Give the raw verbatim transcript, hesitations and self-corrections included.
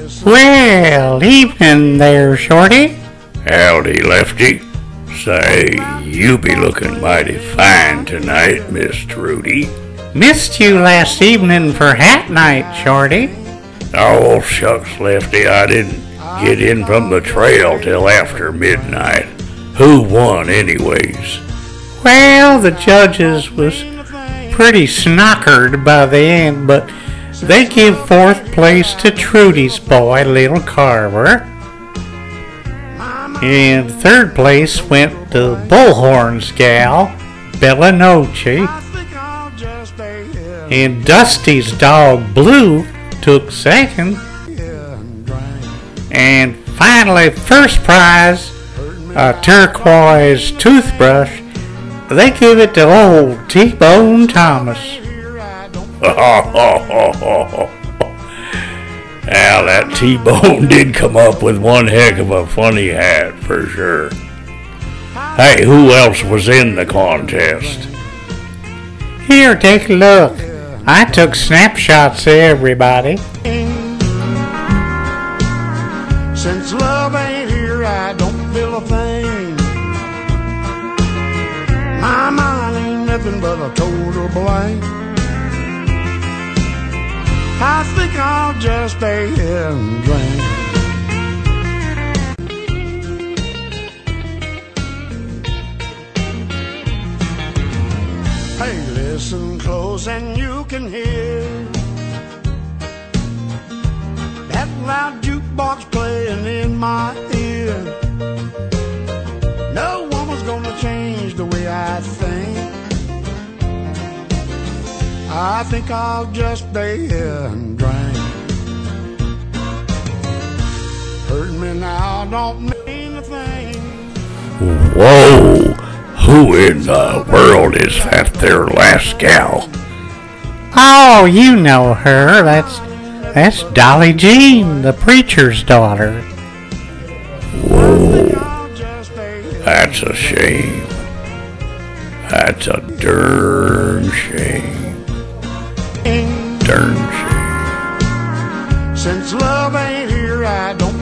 Well, evening there, Shorty. Howdy, Lefty. Say, you be looking mighty fine tonight, Miss Trudy. Missed you last evening for hat night, Shorty. Oh, shucks, Lefty, I didn't get in from the trail till after midnight. Who won anyways? Well, the judges was pretty snockered by the end, but they give fourth place to Trudy's boy, Little Carver. And third place went to Bullhorn's gal, Bella Noche. And Dusty's dog, Blue, took second. And finally, first prize, a turquoise toothbrush, they give it to old T-Bone Thomas. Well, that T-Bone did come up with one heck of a funny hat, for sure. Hey, who else was in the contest? Here, take a look. I took snapshots of everybody. Since love ain't here, I don't feel a thing. My mind ain't nothing but a total blank. I think I'll just stay here and drink. Hey, listen close and you can hear that loud jukebox playing in my ear. No woman's gonna change the way I think. I think I'll just stay here and drink. Hurting me now don't mean a thing. Whoa! Who in the world is that there last gal? Oh, you know her. That's that's Dolly Jean, the preacher's daughter. Whoa! That's a shame. That's a darn shame. Darn shame. Since love ain't here, I don't